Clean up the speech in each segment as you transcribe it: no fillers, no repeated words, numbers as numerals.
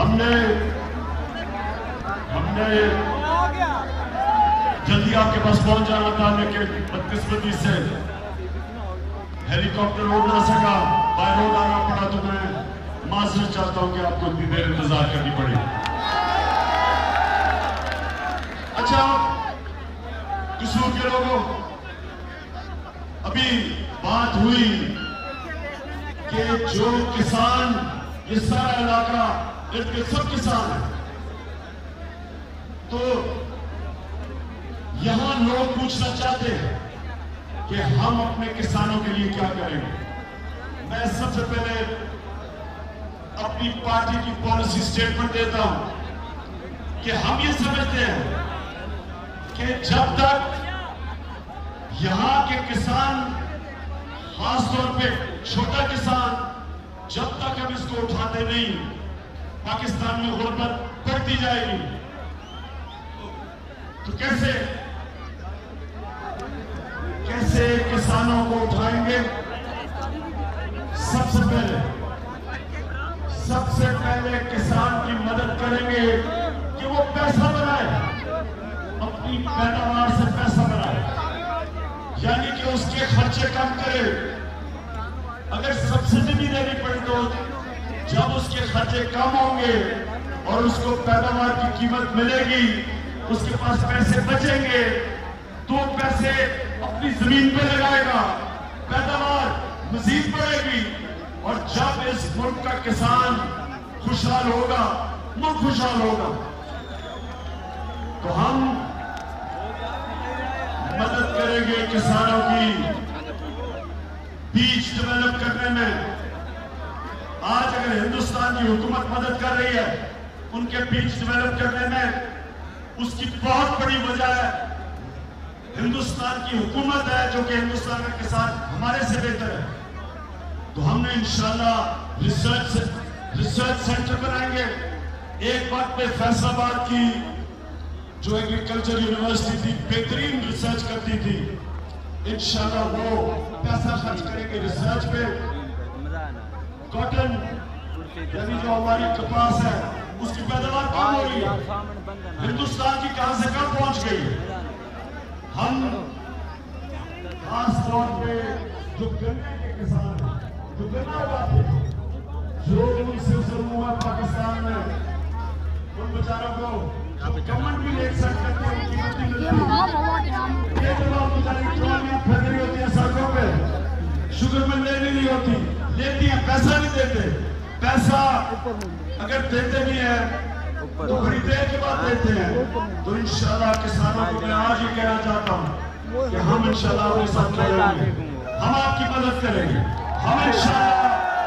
ہم نے جلدی آپ کے پاس پہنچ جانا تھا، لیکن بدقسمتی سے ہیلی کاپٹر اڑ نہ سکا، بائی روڈ آنا پڑا، تو میں معذرت چاہتا ہوں کہ آپ کو اتنی دیر انتظار کرنی پڑی۔ اچھا قصور کے لوگوں، ابھی بات ہوئی کہ جو کسان، یہ سارا علاقہ ارد گرد سب کسان ہیں، تو یہاں لوگ پوچھنا چاہتے ہیں کہ ہم اپنے کسانوں کے لیے کیا کریں گے۔ میں سب سے پہلے اپنی پارٹی کی پالیسی سٹیٹمنٹ دیتا ہوں کہ ہم یہ سمجھتے ہیں کہ جب تک یہاں کے کسان، خاص طور پہ چھوٹا کسان، جب تک ہم اس کو اٹھاتے نہیں، پاکستان میں غربت بڑھتی جائے گی۔ تو کیسے کسانوں کو اٹھائیں گے؟ سب سے پہلے کسان کی مدد کریں گے کہ وہ پیسہ بنائے، اپنی پیداوار سے پیسہ بنائے، یعنی کہ اس کے خرچے کم کرے۔ اگر سبسڈی بھی دینی پڑی تو جب اس کے خرچے کم ہوں گے اور اس کو پیداوار کی قیمت ملے گی، اس کے پاس پیسے بچیں گے، تو پیسے اپنی زمین پہ لگائے گا، پیداوار مزید بڑھے گی، اور جب اس ملک کا کسان خوشحال ہوگا، ملک خوشحال ہوگا۔ تو ہم مدد کریں گے کسانوں کی بیج ڈیولپ کرنے میں۔ آج اگر ہندوستان کی حکومت مدد کر رہی ہے ان کے بیج ڈیولپ کرنے میں، اس کی بہت بڑی وجہ ہے ہندوستان کی حکومت ہے، جو کہ ہندوستان کا کسان ہمارے سے بہتر ہے۔ تو ہم نے انشاءاللہ ریسرچ سینٹر بنائیں گے۔ ایک وقت پہ فیصل آباد کی جو ایگریکلچر یونیورسٹی تھی، بہترین ریسرچ کرتی تھی، انشاءاللہ وہ پیسہ خرچ کریں گے ریسرچ پہ۔ کاٹن یعنی جو ہماری کپاس ہے، اس کی پیداوار کم ہو رہی ہے، ہندوستان کی کہاں سے کم پہنچ گئی ہے۔ ہم خاص طور پہ جو گنے کے کسان ہیں، جو گنا اگاتے ہیں، جو ان سے ظلم ہوا پاکستان میں، ان بیچاروں کو گورنمنٹ بھی لے سکتے ہیں، ان کی قیمت نہیں ملتی۔ یہ جو لوگ بیچاری ٹرالیاں پھر رہی ہوتی ہیں سڑکوں پہ، شوگر مل لینی نہیں ہوتی، لیتی ہیں، پیسہ نہیں دیتے۔ پیسہ اگر دیتے بھی ہیں تو بڑی دیر کے بعد دیتے ہیں۔ تو انشاءاللہ کسانوں کو میں آج یہ کہنا چاہتا ہوں کہ ہم انشاءاللہ آپ کے ساتھ کھڑے ہوں گے، ہم آپ کی مدد کریں گے، ہم انشاءاللہ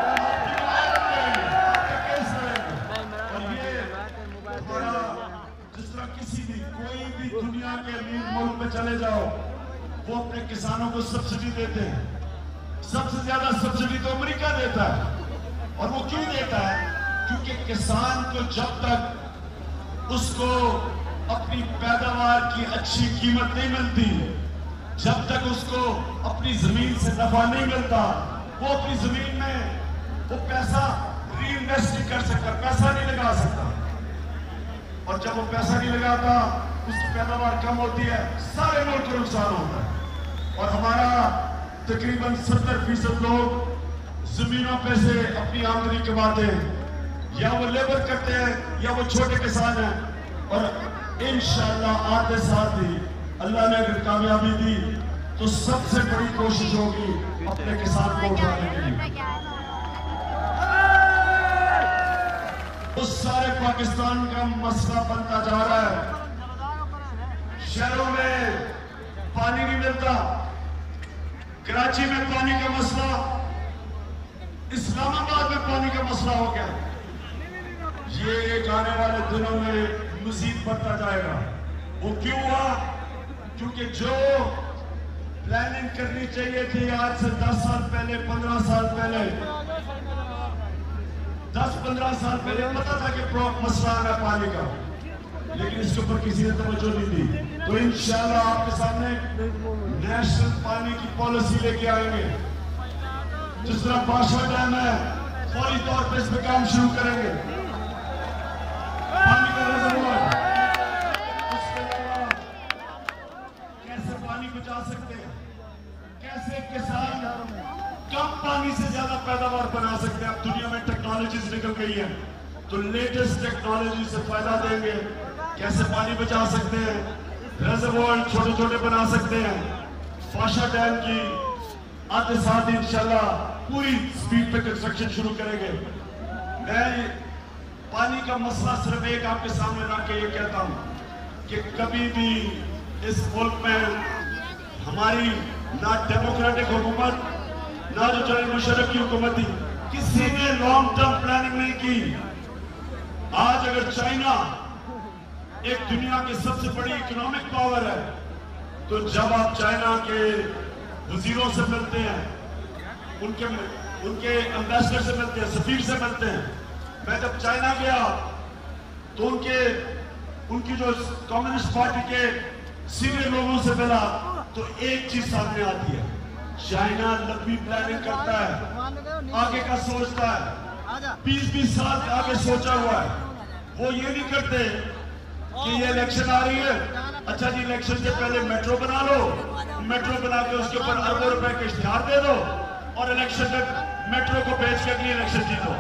کوئی بھی دنیا کے امیر ملک میں چلے جاؤ، وہ اپنے کسانوں کو سبسڈی دیتے ہیں۔ سب سے زیادہ سبسڈی تو امریکہ دیتا ہے، اور وہ کیوں دیتا ہے؟ کیونکہ کسان کو جب تک اس کو اپنی پیداوار کی اچھی قیمت نہیں ملتی، جب تک اس کو اپنی زمین سے نفع نہیں ملتا، وہ اپنی زمین میں وہ پیسہ ری انویسٹ نہیں کر سکتا، پیسہ نہیں لگا سکتا، اور جب وہ پیسہ نہیں لگاتا، اس کی پیداوار کم ہوتی ہے، سارے ملک کو نقصان ہوتا ہے۔ اور ہمارا تقریباً 70% لوگ زمینوں پہ سے اپنی آمدنی کماتے ہیں، یا وہ لیبر کرتے ہیں یا وہ چھوٹے کسان ہیں، اور انشاءاللہ آتے ساتھ ہی اللہ نے اگر کامیابی دی تو سب سے بڑی کوشش ہوگی اپنے کسان کو اٹھانے کے لیے۔ اس سارے پاکستان کا مسئلہ بنتا جا رہا ہے۔ شہروں میں پانی نہیں ملتا، کراچی میں پانی کا مسئلہ، اسلام آباد میں پانی کا مسئلہ ہو گیا۔ یہ ایک آنے والے دنوں میں مزید بڑھتا جائے گا۔ وہ کیوں ہوا؟ کیونکہ جو پلاننگ کرنی چاہیے تھی آج سے 10 سال پہلے، 15 سال پہلے، 10-15 سال پہلے پتا تھا کہ مسئلہ آنا پانی کا، لیکن اس کے اوپر کسی نے توجہ نہیں دی۔ تو انشاءاللہ آپ کے سامنے نیشنل پانی کی پالیسی لے کے آئیں گے۔ جس طرح باشا ڈیم ہے، فوری طور پہ اس پہ کام شروع کریں گے۔ कम पानी से ज्यादा पैदावार बना सकते हैं। अब दुनिया में टेक्नोलॉजीज निकल गई है, तो लेटेस्ट टेक्नोलॉजी से फायदा देंगे। कैसे पानी बचा सकते हैं, रेजर्वोयर छोटे छोटे बना सकते हैं। फाशा डैम की आते साथ इंशाल्लाह पूरी स्पीड पे कंस्ट्रक्शन शुरू करेंगे। मैं पानी का मसला सिर्फ एक आपके सामने रख के ये कहता हूं कि कभी भी इस मुल्क में हमारी ना डेमोक्रेटिक हुकूमत, ना जो जनरल मुशर्रफ की हुकूमत थी, किसी ने लॉन्ग टर्म प्लानिंग नहीं की। आज अगर चाइना एक दुनिया की सबसे बड़ी इकोनॉमिक पावर है, तो जब आप चाइना के वजीरों से मिलते हैं, उनके एम्बेसडर से मिलते हैं, सफीर से मिलते हैं। मैं जब चाइना गया तो उनकी जो कम्युनिस्ट पार्टी के सीनियर लोगों से मिला, तो एक चीज सामने आती है, चाइना लंबी प्लानिंग करता है, आगे का सोचता है, 20-20 साल आगे सोचा हुआ है। वो ये नहीं करते कि ये इलेक्शन आ रही है, अच्छा जी इलेक्शन से पहले मेट्रो बना लो, मेट्रो बना के उसके ऊपर अरबों रुपए के इश्तिहार दे दो और इलेक्शन में मेट्रो को बेच के अगली इलेक्शन जीतो।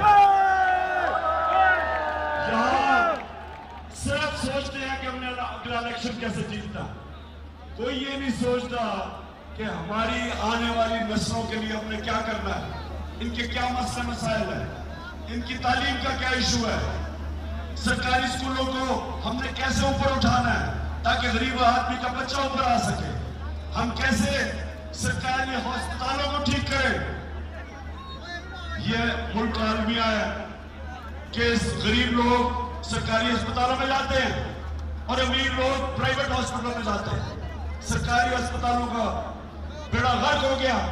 यहाँ सिर्फ सोचते हैं कि हमने अगला इलेक्शन कैसे जीतना, कोई ये नहीं सोचता कि हमारी आने वाली नस्लों के लिए हमने क्या करना है, इनके क्या मसले मसाइल है, इनकी तालीम का क्या इशू है, सरकारी स्कूलों को हमने कैसे ऊपर उठाना है ताकि गरीब आदमी का बच्चा ऊपर आ सके, हम कैसे सरकारी अस्पतालों को ठीक करें। ये मुल्क का अलमिया है कि गरीब लोग सरकारी अस्पतालों में जाते हैं और अमीर लोग प्राइवेट हॉस्पिटलों में जाते हैं। सरकारी अस्पतालों का बेड़ा गर्क हो गया।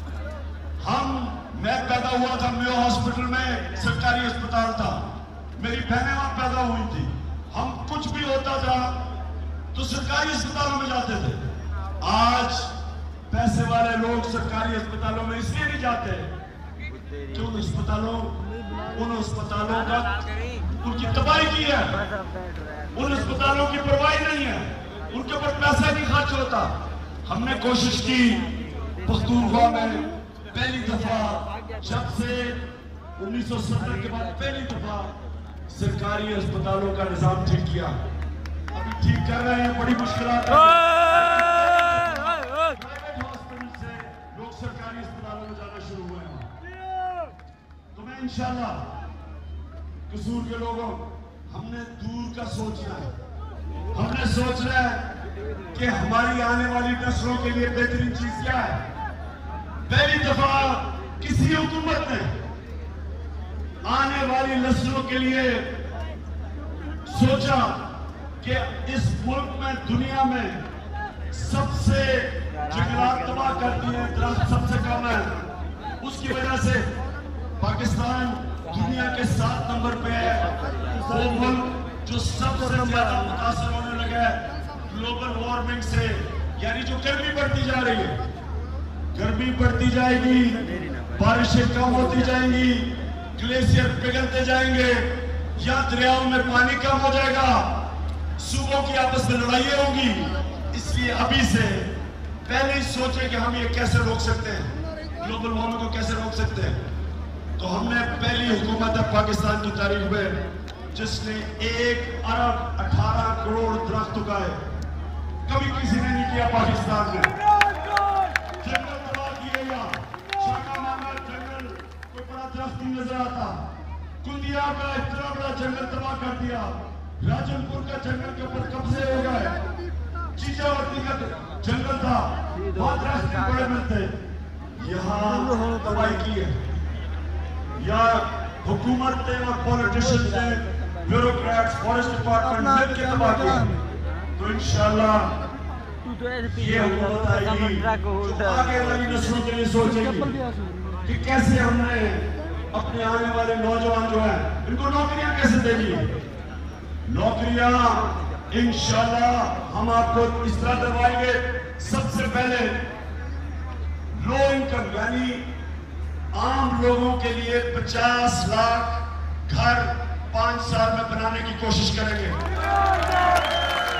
मैं पैदा हुआ था मेयो हॉस्पिटल में, सरकारी अस्पताल था, मेरी बहनें वहां पैदा हुई थी। हम कुछ भी होता था तो सरकारी अस्पतालों में जाते थे। आज पैसे वाले लोग सरकारी अस्पतालों में इसलिए नहीं जाते कि उन अस्पतालों का उनकी तबाही की है, उन अस्पतालों की परवाही नहीं है, उनके ऊपर पैसा नहीं खर्च होता। हमने कोशिश की पख्तूनख्वा में पहली दफा, जब से 1970 के बाद पहली दफा सरकारी अस्पतालों का निजाम ठीक किया। अभी ठीक कर रहे हैं, बड़ी मुश्किलात प्राइवेट हॉस्पिटल से लोग सरकारी अस्पतालों में जाना शुरू हुए हैं। तो मैं इंशाल्लाह कसूर के लोगों, हमने दूर का सोचना है, हमने सोचना है कि हमारी आने वाली नस्लों के लिए बेहतरीन चीज क्या है। पहली दफा किसी हुकूमत ने आने वाली नस्लों के लिए सोचा कि इस मुल्क में, दुनिया में सबसे जंगलात तबाह कर दिए, दरख्त सबसे कम है, उसकी वजह से पाकिस्तान दुनिया के 7 नंबर पे है। वो मुल्क जो सबसे ज्यादा मुतासर होने लगा है ग्लोबल वार्मिंग से, यानी जो गर्मी बढ़ती जा रही है, गर्मी बढ़ती जाएगी, बारिशें कम होती जाएंगी, ग्लेशियर पिघलते जाएंगे, या दरियाओं में पानी कम हो जाएगा, सूबों की आपस में लड़ाइयां होंगी। इसलिए अभी से पहले ही सोचें कि हम ये कैसे रोक सकते हैं, ग्लोबल वार्मिंग को कैसे रोक सकते हैं। तो हमने पहली हुकूमत है पाकिस्तान की तारीख में जिसने 1 अरब 18 करोड़ दरख्त उगाए। कभी किसी ने नहीं किया पाकिस्तान में। जंगल तबाह किए, या शाकामाना जंगल कोई बड़ा दरख्त नहीं नजर आता, कुंदिया का इतना बड़ा जंगल तबाह कर दिया, राजनपुर का जंगल के ऊपर कब्जे हो गए, चीचावती का जंगल था, वहां दरख्त बड़े मिलते, यहाँ तबाही की है। या हुकूमत ने और पॉलिटिशियन ने, ब्यूरोक्रेट्स, फॉरेस्ट डिपार्टमेंट मिलकर तबाह किया। तो इंशाल्लाह ये हुकूमत आएगी जो आगे वाली नस्लों के लिए सोचेगी कि कैसे हमने अपने आने वाले नौजवान जो हैं इनको नौकरियां कैसे देनी। नौकरियां इंशाल्लाह हम आपको इस तरह दिलवाएंगे। सबसे पहले लो इनकम यानी आम लोगों के लिए 50 लाख घर 5 साल में बनाने की कोशिश करेंगे।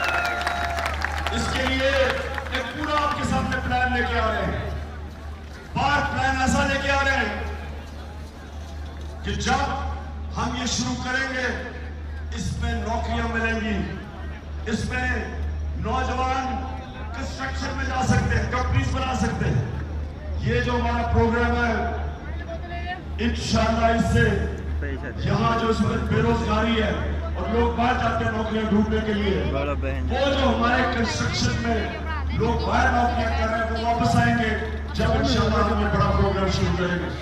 इसके लिए एक पूरा आपके सामने प्लान लेके आ रहे हैं। بار پلان ایسا لے کے آ رہے ہیں کہ جب ہم یہ شروع کریں گے اس میں نوکریاں ملیں گی، اس میں نوجوان کنسٹرکشن میں جا سکتے ہیں، کمپنیز بنا سکتے ہیں. یہ جو ہمارا پروگرام ہے انشاءاللہ اس سے یہاں جو اس میں بے روزگاری ہے اور لوگ باہر جاتے ہیں نوکریاں ڈھونڈنے کے لیے، وہ جو ہمارے کنسٹرکشن میں لوگ باہر نوکریاں کر رہے ہیں وہ واپس آئیں گے جب انشاءاللہ ہم یہ بڑا پروگرام شروع کریں گے.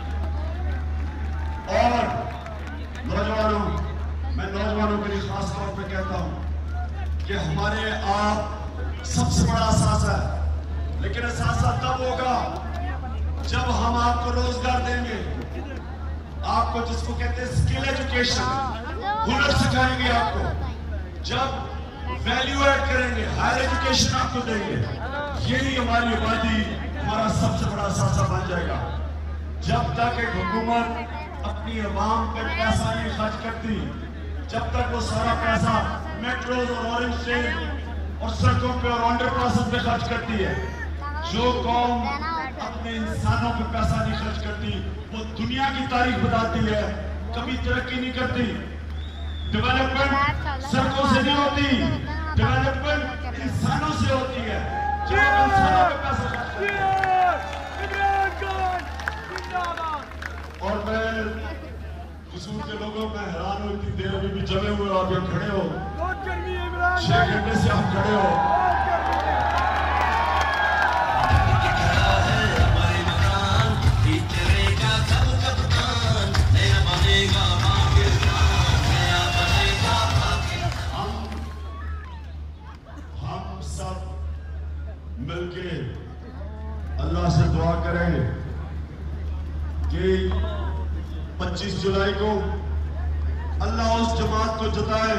اور نوجوانوں، میں نوجوانوں کے لیے خاص طور پہ کہتا ہوں کہ ہمارے آپ سب سے بڑا اثاثہ ہے، لیکن اثاثہ تب ہوگا جب ہم آپ کو روزگار دیں گے، آپ کو جس کو کہتے ہیں اسکل ایجوکیشن، ہنر سکھائیں گے آپ کو، جب ویلیو ایڈ کریں گے، ہائر ایجوکیشن آپ کو دیں گے. یہی ہماری آبادی ہمارا سب سے بڑا اثاثہ بن جائے گا. جب تک ایک حکومت اپنی عوام پہ پیسہ نہیں خرچ کرتی، جب تک وہ سارا پیسہ میٹروز اور اورنج ٹرین اور سڑکوں پہ اور انڈر پاسز پہ خرچ کرتی ہے، جو قوم اپنے انسانوں پہ پیسہ نہیں خرچ کرتی وہ دنیا کی تاریخ بتاتی ہے کبھی ترقی نہیں کرتی. ڈیولپمنٹ سڑکوں سے نہیں ہوتی، ڈیولپمنٹ انسانوں سے ہوتی ہے. جو انسانوں پہ پیسہ خرچ کرتی ہے. اور میں قصور کے لوگوں میں حیران ہوں، اتنی دیر ابھی بھی جمے ہوئے آپ یہاں کھڑے ہو، 6 گھنٹے سے آپ کھڑے ہو. ہم سب مل کے اللہ سے دعا کریں کہ 25 جولائی کو اللہ اس جماعت کو جتائے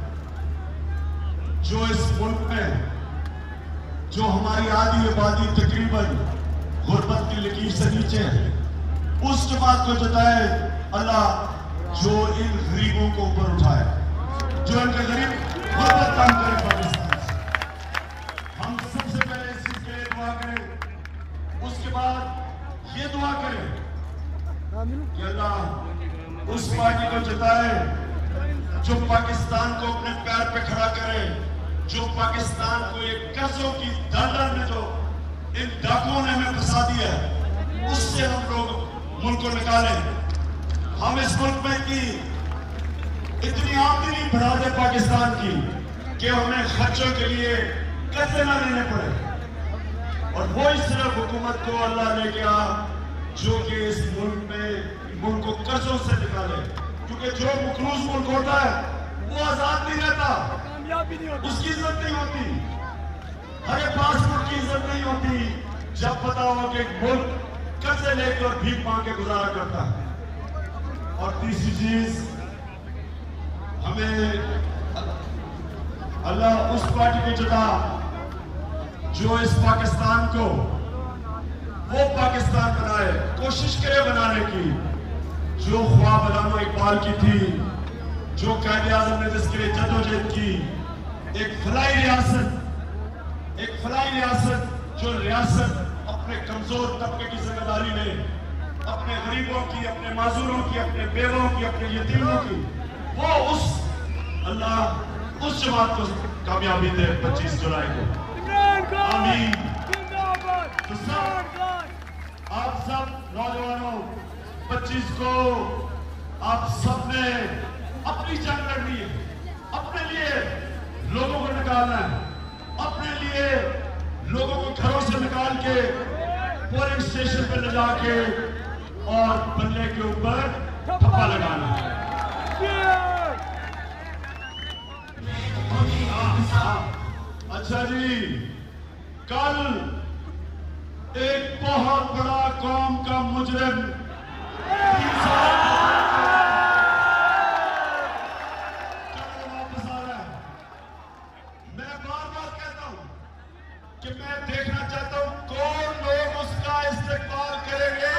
جو اس ملک میں جو ہماری آدھی آبادی تقریباً غربت کی لکیر سے نیچے ہے، اس جماعت کو جتائے اللہ جو ان غریبوں کو اوپر اٹھائے، جو ان کے غریب غربت کم کرے پاکستان سے. ہم سب سے پہلے اس چیز کے لیے دعا کریں، اس کے بعد یہ دعا کریں کہ اللہ اس پارٹی کو جتائے جو پاکستان کو اپنے پیر پہ کھڑا کرے، جو پاکستان کو ایک قرضوں کی دلدل میں جو ان ڈاکوؤں نے ہمیں پھنسا دیا ہے اس سے ہم لوگ ملک کو نکالیں. ہم اس ملک میں اتنی آمدنی بڑھا دیں پاکستان کی کہ ہمیں خرچوں کے لیے قرضے نہ لینے پڑے، اور وہی صرف حکومت کو اللہ لے کے آ جو کہ اس ملک میں ملک کو قرضوں سے نکالے. کیونکہ جو مقروض ملک ہوتا ہے وہ آزاد نہیں رہتا، اس کی عزت نہیں ہوتی، ہر ایک پاسپورٹ کی عزت نہیں ہوتی جب پتا ہو کہ ایک ملک قرضے لے کے اور بھیک مانگ کے گزارا کرتا ہے. اور تیسری چیز، ہمیں اللہ اس پارٹی کو جتا جو اس پاکستان کو وہ پاکستان بنائے، کوشش کرے بنانے کی جو خواب علامہ اقبال کی تھی، جو قائد اعظم نے جس کے لیے جدوجہد کی. ایک فلاحی ریاست جو ریاست اپنے کمزور طبقے کی ذمہ داری لے، اپنے غریبوں کی، اپنے معذوروں کی، اپنے بیووں کی، اپنے یتیموں کی، وہ اللہ اس جماعت کو کامیابی دے 25 جولائی کو. آمین. آپ سب نوجوانوں 25 کو آپ سب نے اپنی جنگ لڑنی ہے، اپنے لیے لوگوں کو نکالنا ہے، اپنے لیے لوگوں کو گھروں سے نکال کے پولنگ اسٹیشن پہ لے جا کے اور بننے کے اوپر تھپا لگانا ہے. اچھا جی، کل ایک بہت بڑا قوم کا مجرم واپس آ رہا ہے. میں بار بار کہتا ہوں کہ میں دیکھنا چاہتا ہوں کون لوگ اس کا استقبال کریں گے.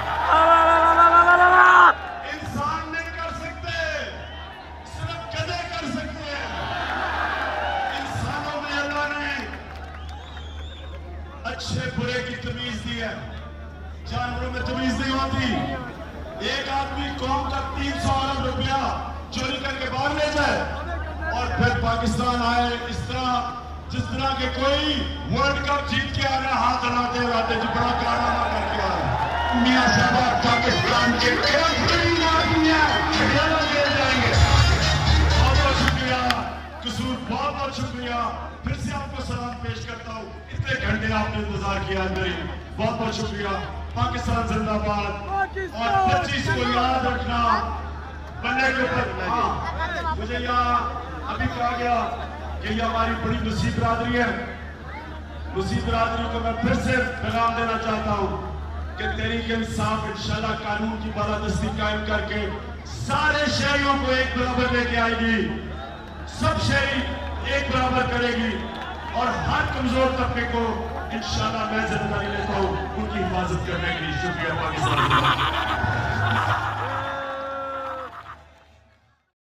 انسان نہیں کر سکتے، صرف گدھے کر سکتے ہیں. انسانوں میں اللہ نے اچھے برے کی تمیز دی ہے. जानवरों में तमीज नहीं होती। एक आदमी कौम का 300 अरब रुपया चोरी करके बाहर ले जाए और फिर पाकिस्तान आए, इस तरह जिस तरह के कोई वर्ल्ड कप जीत के आ रहे, हाथ हलाते हलाते जो बड़ा कारनामा करके आ रहे। मियां साहब पाकिस्तान के बेहतरीन आदमी जाएंगे। बहुत बहुत शुक्रिया कसूर, बहुत बहुत शुक्रिया। फिर से आपको सलाम पेश करता हूँ। इतने घंटे आपने इंतजार किया मेरी, बहुत बहुत शुक्रिया। पाकिस्तान जिंदाबाद। और 25 को याद रखना, बल्ले के ऊपर। हाँ, मुझे यहाँ अभी कहा गया कि ये हमारी बड़ी नसीब बरादरी है। नसीब बरादरी को मैं फिर से पैगाम देना चाहता हूँ कि तहरीक इंसाफ इंशाल्लाह कानून की बालादस्ती कायम करके सारे शहरियों को एक बराबर लेके आएगी, सब शहरी एक बराबर करेगी और हर कमजोर तबके को इंशाल्लाह मैं जिम्मेदारी लेता हूँ उनकी हिफाजत करने के लिए। शुक्रिया पाकिस्तान।